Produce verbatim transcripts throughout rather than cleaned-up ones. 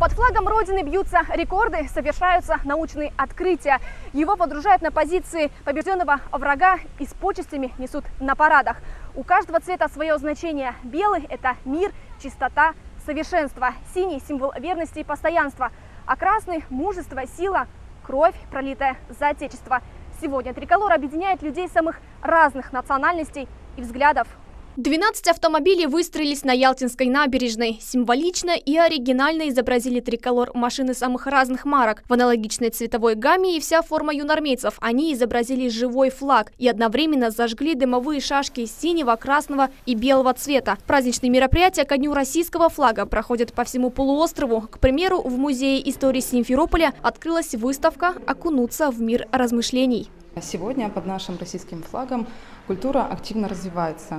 Под флагом Родины бьются рекорды, совершаются научные открытия. Его подружают на позиции побежденного врага и с почестями несут на парадах. У каждого цвета свое значение. Белый – это мир, чистота, совершенство. Синий – символ верности и постоянства. А красный – мужество, сила, кровь, пролитая за Отечество. Сегодня триколор объединяет людей самых разных национальностей и взглядов. двенадцать автомобилей выстроились на Ялтинской набережной. Символично и оригинально изобразили триколор машины самых разных марок. В аналогичной цветовой гамме и вся форма юнормейцев. Они изобразили живой флаг и одновременно зажгли дымовые шашки синего, красного и белого цвета. Праздничные мероприятия ко дню российского флага проходят по всему полуострову. К примеру, в Музее истории Симферополя открылась выставка «Окунуться в мир размышлений». Сегодня под нашим российским флагом культура активно развивается.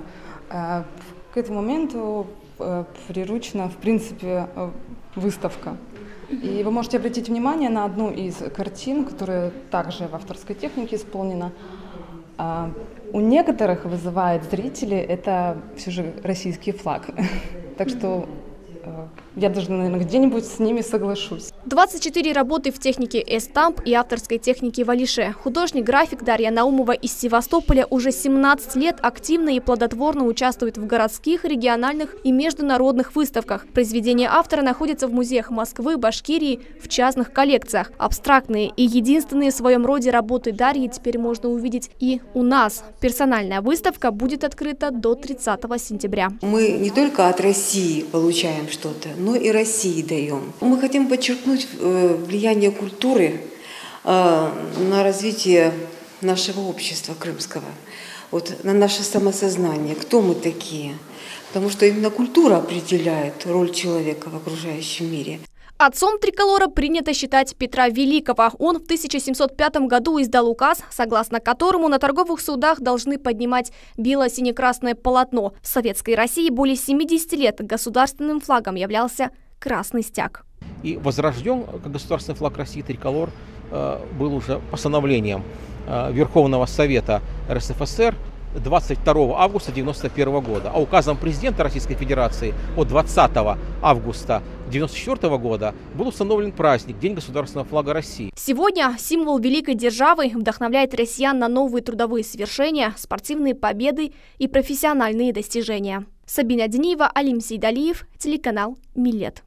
К этому моменту приручена, в принципе, выставка. И вы можете обратить внимание на одну из картин, которая также в авторской технике исполнена. У некоторых вызывает зрителей это все же российский флаг. Так что я даже, наверное, где-нибудь с ними соглашусь. двадцать четыре работы в технике эстамп и авторской технике валише. Художник-график Дарья Наумова из Севастополя уже семнадцать лет активно и плодотворно участвует в городских, региональных и международных выставках. Произведения автора находятся в музеях Москвы, Башкирии, в частных коллекциях. Абстрактные и единственные в своем роде работы Дарьи теперь можно увидеть и у нас. Персональная выставка будет открыта до тридцатого сентября. Мы не только от России получаем что-то, но и России даем. Мы хотим подчеркнуть влияние культуры на развитие нашего общества крымского, вот, на наше самосознание, кто мы такие. Потому что именно культура определяет роль человека в окружающем мире. Отцом триколора принято считать Петра Великого. Он в тысяча семьсот пятом году издал указ, согласно которому на торговых судах должны поднимать бело-сине-красное полотно. В Советской России более семидесяти лет государственным флагом являлся красный стяг. И возрожден как государственный флаг России триколор был уже постановлением Верховного Совета эр эс эф эс эр двадцать второго августа девяносто первого года, а указом президента Российской Федерации от двадцатого августа девяносто четвёртого года был установлен праздник – День государственного флага России. Сегодня символ великой державы вдохновляет россиян на новые трудовые свершения, спортивные победы и профессиональные достижения. Сабина Денеева, Алим Сейдалиев, телеканал Милет.